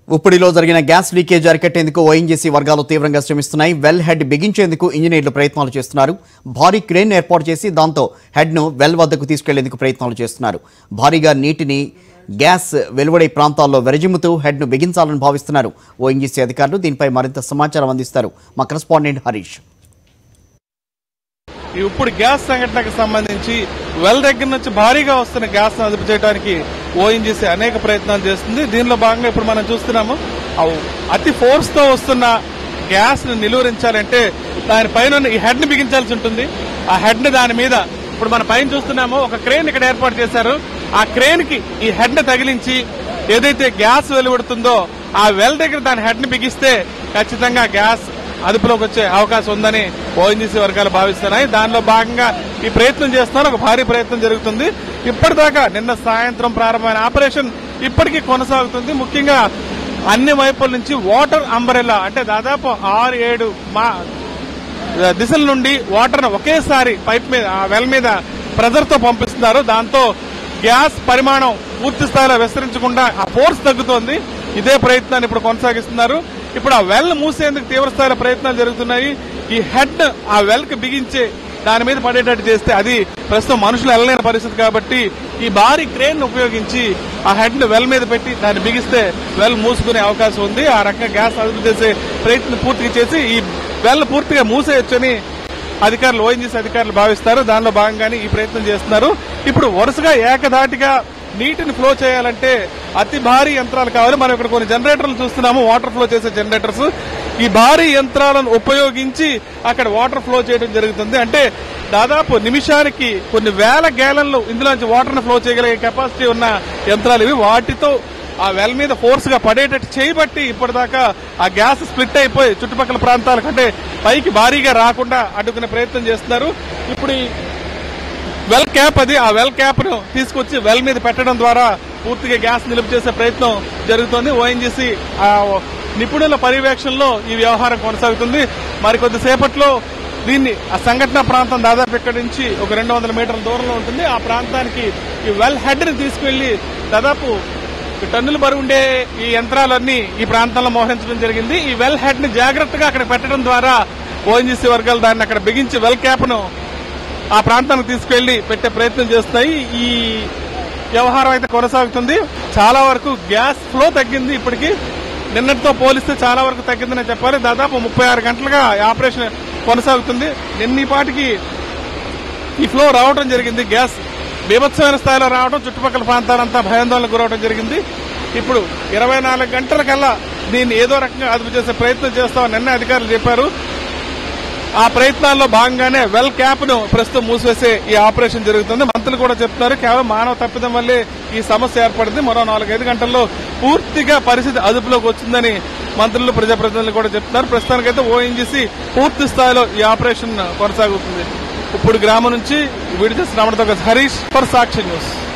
ఉప్పుడిలో జరిగిన gas leakage అరికట్టేందుకు ONGC వర్గాలు తీవ్రంగా శ్రమిస్తున్నాయి. వెల్ హెడ్ బిగించేందుకు ఇంజనీర్లు ప్రయత్నాలు చేస్తున్నారు. భారీ క్రేన్ ఏర్పాటు చేసి దాంతో హెడ్ను వెల్ వద్దకు తీసుకెళ్లేందుకు ప్రయత్నాలు చేస్తున్నారు. భారీగా నీటిని గ్యాస్ వెలువడే ప్రాంతాల్లో వెరజిమ్ముతూ హెడ్ను బిగించాలని భావిస్తున్నారు ఓఎన్జీసీ అధికారులు. దీనిపై మరింత సమాచారం అందిస్తారు మా కరెస్పాండెంట్ హరీష్. ఇప్పుడు గ్యాస్ సంఘటనకు సంబంధించి వెల్ దగ్గర నుంచి భారీగా వస్తున్న గ్యాస్ ను అదుపు చేయడానికి ఓఎన్జీసీ అనేక ప్రయత్నాలు చేస్తుంది. దీనిలో భాగంగా ఇప్పుడు మనం చూస్తున్నాము అతి ఫోర్స్ తో వస్తున్న గ్యాస్ ను నిలువరించాలంటే దానిపైన ఈ హెడ్ ని బిగించాల్సి ఉంటుంది. ఆ హెడ్ ని దాని మీద ఇప్పుడు మన పైన చూస్తున్నాము ఒక క్రేన్ ఇక్కడ ఏర్పాటు చేశారు. ఆ క్రేన్ కి ఈ హెడ్ ని తగిలించి ఏదైతే గ్యాస్ వెలువడుతుందో ఆ వెల్ దగ్గర దాని హెడ్ ని బిగిస్తే ఖచ్చితంగా గ్యాస్ అదుపులోకి వచ్చే అవకాశం ఉందని ఓఎన్జీసీ వర్గాలు భావిస్తున్నాయి. దానిలో భాగంగా ఈ ప్రయత్నం చేస్తున్నారు. ఒక భారీ ప్రయత్నం జరుగుతుంది. ఇప్పటిదాకా నిన్న సాయంత్రం ప్రారంభమైన ఆపరేషన్ ఇప్పటికీ కొనసాగుతుంది. ముఖ్యంగా అన్ని వైపుల నుంచి వాటర్ అంబ్రెల్లా అంటే దాదాపు 6-7 దిశల నుండి వాటర్ ఒకేసారి పైప్ మీద వెల్ మీద ప్రెజర్ తో పంపిస్తున్నారు. దాంతో గ్యాస్ పరిమాణం పూర్తి స్థాయిలో విస్తరించకుండా ఆ ఫోర్స్ తగ్గుతోంది. ఇదే ప్రయత్నాన్ని ఇప్పుడు కొనసాగిస్తున్నారు. ఇప్పుడు ఆ వెల్ మూసేందుకు తీవ్రస్థాయిలో ప్రయత్నాలు జరుగుతున్నాయి. ఈ హెడ్ ఆ వెల్ కి బిగించే దాని మీద పడేటట్టు చేస్తే అది ప్రస్తుతం మనుషులు వెళ్ళలేని పరిస్థితి కాబట్టి ఈ భారీ క్రేన్ ఉపయోగించి ఆ హెడ్ ను వెల్ మీద పెట్టి దాన్ని బిగిస్తే వెల్ మూసుకునే అవకాశం ఉంది. ఆ రకంగా గ్యాస్ అదుపు చేసే ప్రయత్నం పూర్తిగా చేసి ఈ వెల్ పూర్తిగా మూసేయొచ్చని అధికారులు ఓఎన్జీసీ అధికారులు భావిస్తారు. దానిలో భాగంగానే ఈ ప్రయత్నం చేస్తున్నారు. ఇప్పుడు వరుసగా ఏకధాటిగా నీటిని ఫ్లో చేయాలంటే అతి భారీ యంత్రాలు కావాలి. మనం ఇక్కడ కొన్ని జనరేటర్లు చూస్తున్నాము, వాటర్ ఫ్లో చేసే జనరేటర్స్. ఈ భారీ యంత్రాలను ఉపయోగించి అక్కడ వాటర్ ఫ్లో చేయడం జరుగుతుంది. అంటే దాదాపు నిమిషానికి కొన్ని వేల గ్యాలన్లు ఇందులోంచి వాటర్ ను ఫ్లో చేయగలిగే కెపాసిటీ ఉన్న యంత్రాలు ఇవి. వాటితో ఆ వెల్ మీద ఫోర్స్ గా పడేటట్టు చేయబట్టి ఇప్పటిదాకా ఆ గ్యాస్ స్ప్లిట్ అయిపోయి చుట్టుపక్కల ప్రాంతాల కంటే పైకి భారీగా రాకుండా అడ్డుకునే ప్రయత్నం చేస్తున్నారు. ఇప్పుడు వెల్ క్యాప్ ఆ వెల్ క్యాప్ ను తీసుకొచ్చి వెల్ మీద పెట్టడం ద్వారా పూర్తిగా గ్యాస్ నిలుపు చేసే ప్రయత్నం జరుగుతోంది. ఓఎన్జీసీ నిపుణుల పర్యవేక్షణలో ఈ వ్యవహారం కొనసాగుతుంది. మరికొద్దిసేపట్లో దీన్ని ఆ సంఘటన ప్రాంతం దాదాపు ఇక్కడి నుంచి ఒక 200 మీటర్ల దూరంలో ఉంటుంది. ఆ ప్రాంతానికి ఈ వెల్ హెడ్ ని తీసుకెళ్లి దాదాపు టన్నుల బరువు ఉండే ఈ యంత్రాలన్నీ ఈ ప్రాంతంలో మోహరించడం జరిగింది. ఈ వెల్ హెడ్ ని జాగ్రత్తగా అక్కడ పెట్టడం ద్వారా ఓఎన్జీసీ వర్గాలు దాన్ని అక్కడ బిగించి వెల్ క్యాప్ ను ఆ ప్రాంతానికి తీసుకెళ్లి పెట్టే ప్రయత్నం చేస్తున్నాయి. ఈ వ్యవహారం అయితే కొనసాగుతుంది. చాలా వరకు గ్యాస్ ఫ్లో తగ్గింది. ఇప్పటికీ నిన్నటితో పోలిస్తే చాలా వరకు తగ్గిందని చెప్పాలి. దాదాపు 36 గంటలుగా ఆపరేషన్ కొనసాగుతుంది. నిన్నపాటికి ఈ ఫ్లో రావడం జరిగింది. గ్యాస్ బీభత్సమైన స్థాయిలో రావడం, చుట్టుపక్కల ప్రాంతాలంతా భయాందోళనకు గురవడం జరిగింది. ఇప్పుడు 24 గంటలకల్లా దీన్ని ఏదో రకంగా అదుపు చేసే ప్రయత్నం చేస్తామని నిన్న అధికారులు చెప్పారు. ఆ ప్రయత్నాల్లో భాగంగానే వెల్ క్యాప్ ను ప్రస్తుతం మూసివేసే ఈ ఆపరేషన్ జరుగుతుంది. మంత్రులు కూడా చెప్తున్నారు కేవలం మానవ తప్పిదం వల్లే ఈ సమస్య ఏర్పడింది. మరో 4-5 గంటల్లో పూర్తిగా పరిస్థితి అదుపులోకి వచ్చిందని మంత్రులు ప్రజాప్రతినిధులు కూడా చెప్తున్నారు. ప్రస్తుతానికైతే ఓఎన్జీసీ పూర్తి స్థాయిలో ఈ ఆపరేషన్ కొనసాగుతుంది. ఇప్పుడు గ్రామం నుంచి వీడియో రమణతో హరీష్ ఫర్ సాక్షి న్యూస్.